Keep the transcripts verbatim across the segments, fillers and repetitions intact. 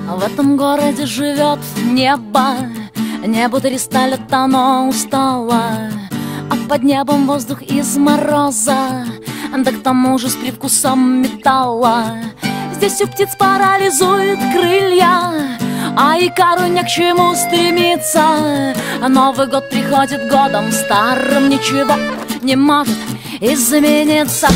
В этом городе живет небо. Небо триста лет оно устало, а под небом воздух из мороза, да к тому же с привкусом металла. Здесь у птиц парализует крылья, а икару не к чему стремиться. Новый год приходит годом, старым ничего не может измениться.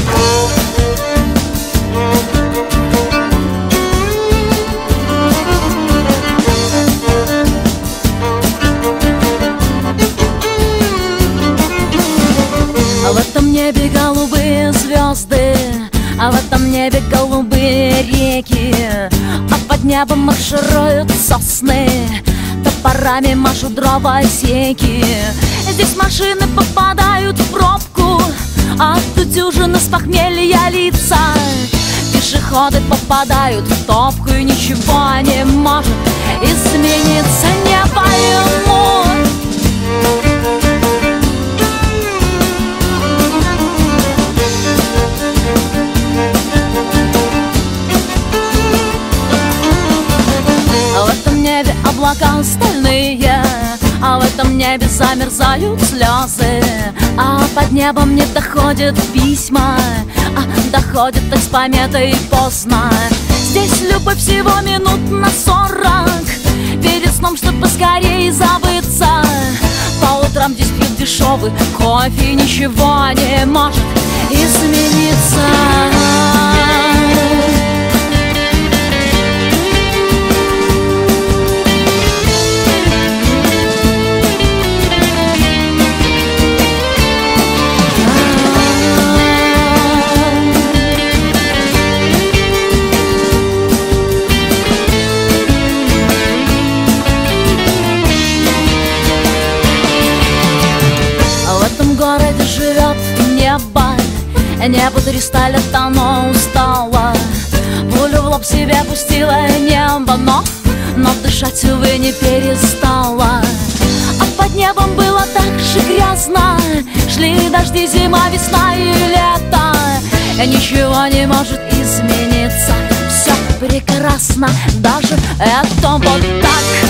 В этом небе голубые звезды, а в этом небе голубые реки, а под небом маршируют сосны, топорами машут дровосеки. Здесь машины попадают в пробку, а тут дюжины с похмелья лица. Пешеходы попадают в топку, и ничего не может измениться. Не пойму. В этом небе облака стальные, а в этом небе замерзают слезы, а под небом не доходят письма, а доходят их с пометой поздно. Здесь любовь всего минут на сорок перед сном, чтобы скорее забыться. По утрам здесь пьют дешевый кофе, и ничего не может измениться. В городе живет небо. Небо триста лет оно устало, пулю в лоб себе пустила небо, но, но дышать, увы, не перестала. А под небом было так же грязно, шли дожди, зима, весна и лето. Ничего не может измениться, все прекрасно, даже это вот так.